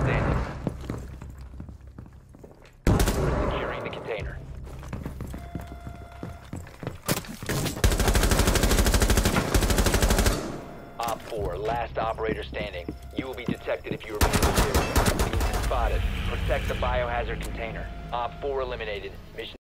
standing. We're securing the container. Op 4, last operator standing. You will be detected if you remain in the area. You will be spotted. Protect the biohazard container. Op 4 eliminated. Mission